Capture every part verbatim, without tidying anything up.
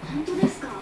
本当ですか。やった。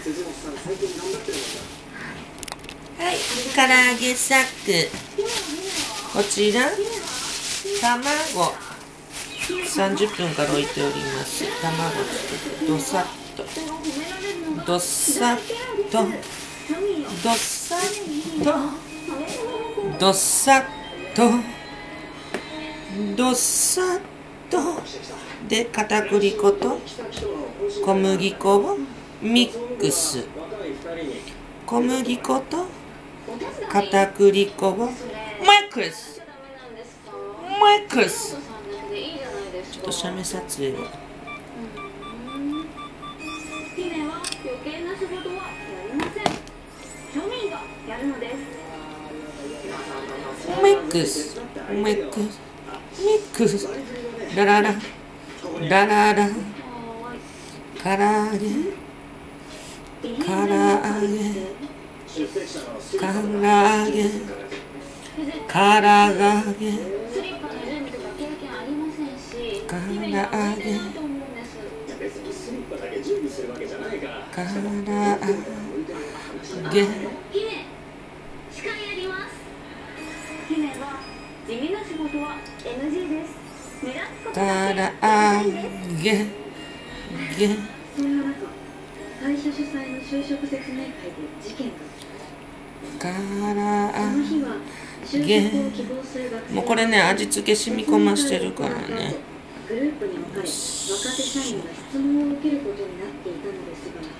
辻本さん最近頑張ってるんですか。はい、唐揚げサック。こちら卵さんじゅっぷんから置いております。卵つけてどさっとどさっとどさっとどさっとどさっとで片栗粉と小麦粉をミックス。小麦粉と片栗粉をミックスミックス。ちょっと写メ撮影を。姫は余計な仕事はやりません。庶民がやるのです。ミックスミックスミックス。ララララララ。唐揚げ唐揚げ唐揚げ唐揚げ唐揚げ唐揚げ。司会やります。姫は地味な仕事は エヌジー です。目立つことだけで大事です。げげ。そんな中、会社主催の就職説明会で事件が。唐揚げ。もうこれね、味付け染み込ましてるからね。グループに分かれ、若手社員が質問を受けることになっていたのですが、こ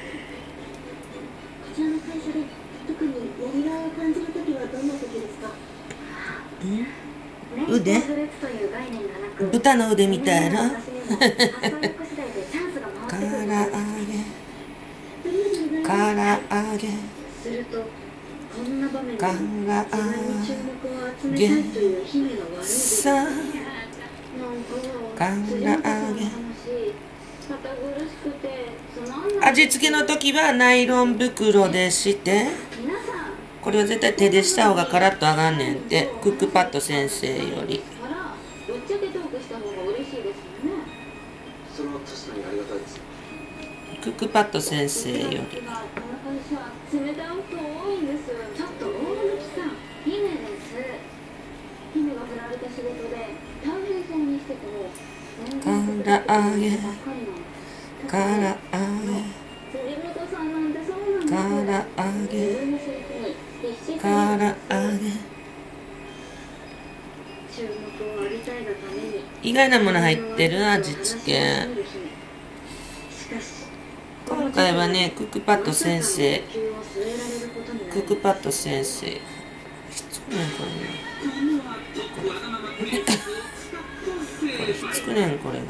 ちらの会社で特にやりがいを感じるときはどんなときですか？ん？腕？豚の腕みたいな。唐揚げ。唐揚げ。唐揚げ。さあ。唐揚げ。味付けの時はナイロン袋でして、これは絶対手でした方がカラッと揚がんねんって、クックパッド先生より。クックパッド先生より。唐揚げ、唐揚げ、唐揚げ、唐揚げ。意外なもの入ってる味付け。今回はね、クックパッド先生、クックパッド先生。しつくねんこれね。これひっつくねんこれが。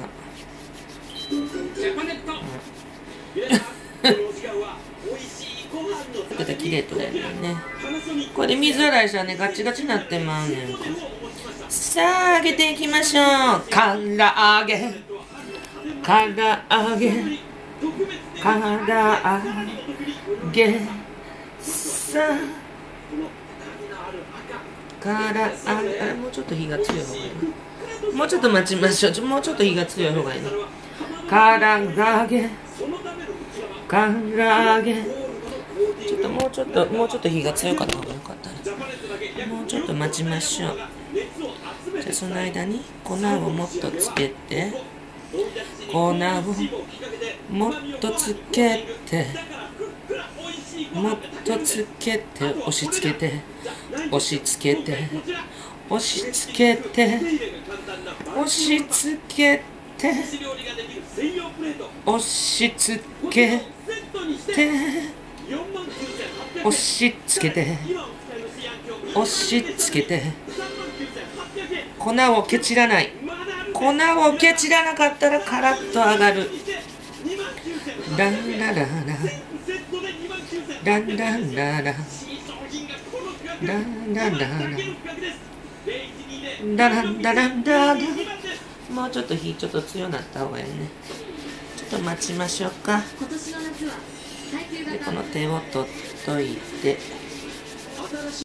これで綺麗とだよね。これで水洗いしたらね、ガチガチになってまうねん。さあ揚げていきましょう。唐揚げ、唐揚げ、唐揚げ。さあ唐揚げ、もうちょっと火が強い方がいいな。もうちょっと待ちましょう。もうちょっと火が強い方がいいな。唐揚げ、唐揚げ。ちょっともうちょっともうちょっと火が強かった方がよかったね。もうちょっと待ちましょう。じゃあその間に粉をもっとつけて、粉をもっとつけて、もっとつけて、押し付けて、押し付けて、押し付けて、押し付けて、押し付けて、押し付けて、押し付けて、粉をケチらない。粉をケチらなかったらカラッと揚がる。ランラララランランララランランラララランラランララ。もうちょっと火ちょっと強くなった方がいいね。ちょっと待ちましょうか。でこの手を取っといて。